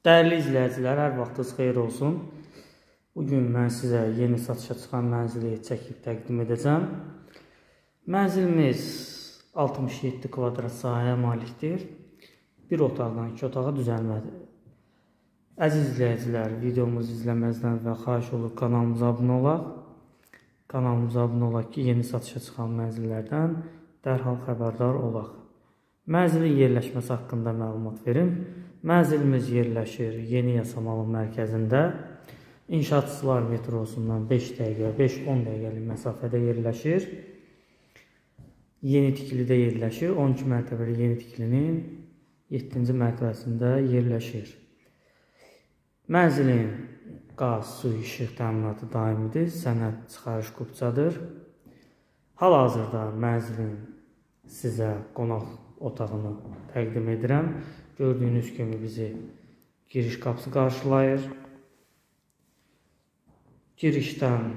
Dəyərli izləyicilər, hər vaxtınız xeyir olsun. Bugün mən sizə yeni satışa çıxan mənzili çəkib təqdim edəcəm. Mənzilimiz 67 kvadrat sahəyə malikdir. Bir otaqdan 2 otağa düzəlmədir. Əziz izləyicilər, videomuzu izləməzdən və xahiş olur kanalımıza abunə olaq. Kanalımıza abunə olaq ki, yeni satışa çıxan mənzillərdən dərhal xəbərdar olaq. Mənzilin yerləşməsi haqqında məlumat verim. Mənzilimiz yerləşir Yeni Yasamalın mərkəzində. İnşaatçılar metrosundan 5 dəqiqə, 5-10 dəqiqəlik məsafədə yerləşir. Yeni tikilidə yerləşir. 12 mərtəbəli yeni tikilinin 7-ci mərtəbəsində yerləşir. Mənzilin qaz, su, işıq təminatı daimidir. Sənəd çıxarış kupçadır. Hal-hazırda mənzilin sizə qonaq otağını təqdim edirəm. Gördüyünüz kimi bizi giriş qapısı qarşılayır. Girişdən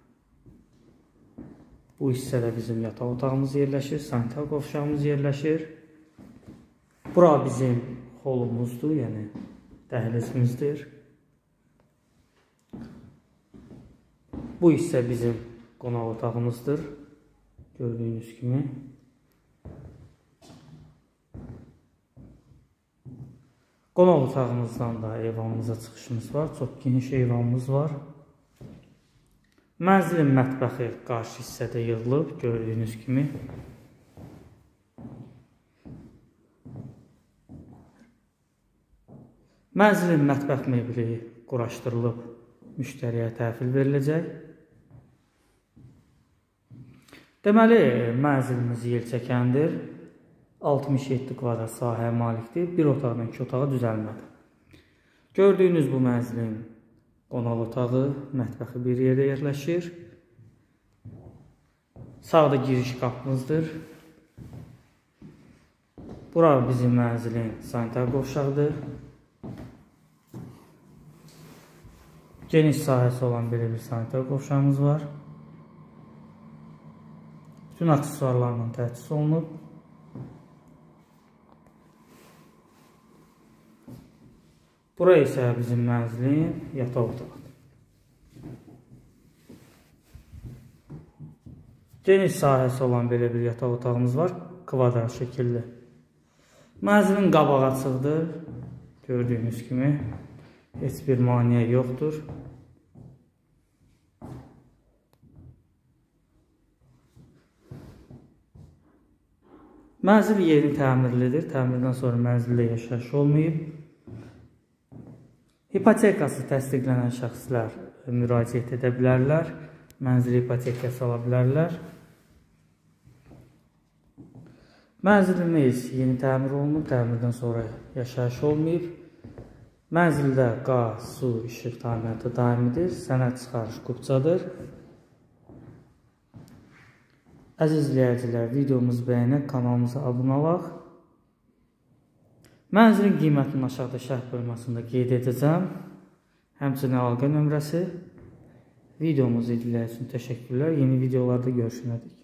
bu hissədə bizim yataq otağımız yerləşir, sanitar qovşağımız yerləşir. Bura bizim holumuzdur, yəni dəhlizimizdir. Bu hissə bizim qonaq otağımızdır, gördüyünüz kimi. Qonaq otağımızdan da eyvanımıza çıxışımız var, çox geniş eyvanımız var. Mənzilin mətbəxi qarşı hissədə yığılıb, gördüyünüz kimi. Mənzilin mətbəx mebeli quraşdırılıb, müştəriyə təhvil veriləcək. Deməli, mənzilimiz yelçəkəndir. 67 kvadrat sahəyə malikdir. Bir otaqdan 2 otağa düzəlmədir. Gördüyünüz bu mənzilin qonaq otağı, mətbəxi bir yerdə yerləşir. Sağda giriş qapımızdır. Bura bizim mənzilin sanitar qovşağıdır. Geniş sahəsi olan belə bir sanitar qovşağımız var. Bütün aksesuarlarla təchiz olunub. Bura isə bizim mənzilin yataq otağıdır. Geniş sahəsi olan belə bir yataq otağımız var, kvadrat şəkilli. Mənzilin qabağı açıqdır, gördüyünüz kimi. Heç bir maneə yoxdur. Mənzil yeni təmirlidir, təmirdən sonra mənzildə yaşayış olmayıb. İpotekası təsdiqlənən şəxslər müraciət edə bilərlər, mənzili ipotekası ala bilərlər. Mənzilimiz yeni təmir olunub, təmirdən sonra yaşayış olmayıb. Mənzildə qaz, su, işıq təminatı daimidir, sənəd çıxarış kupçadır. Əziz izləyicilər, videomuzu bəyənək, kanalımıza abunə olaq. Mənzilin qiymətinin aşağıda şərh bölməsində qeyd edəcəm. Həmçinin əlaqə nömrəsi. Videomuzu izlədiyiniz üçün təşəkkürlər. Yeni videolarda görüşənədək.